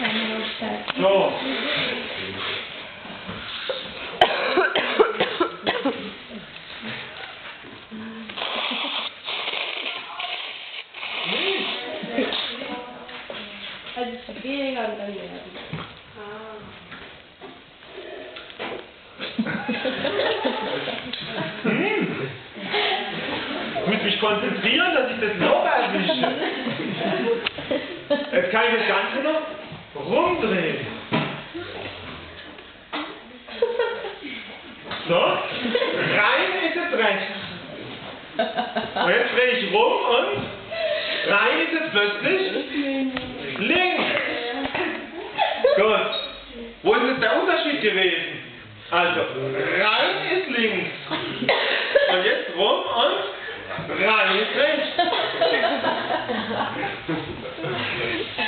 So. Also es wird weniger und dann mehr. Ich muss mich konzentrieren, dass ich das Loch erwische. Jetzt kann ich das Ganze noch rumdrehen. So, rein ist es rechts. Und jetzt drehe ich rum und rein ist es plötzlich links. Gut. Wo ist jetzt der Unterschied gewesen? Also, rein ist links. Und jetzt rum und rein ist rechts.